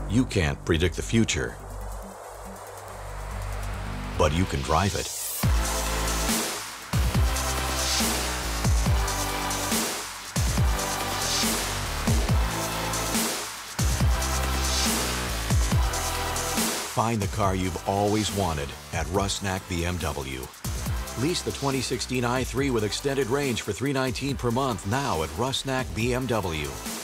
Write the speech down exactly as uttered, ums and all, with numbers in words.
You can't predict the future, but you can drive it. Find the car you've always wanted at Rusnak B M W. Lease the twenty sixteen i three with extended range for three hundred nineteen dollars per month now at Rusnak B M W.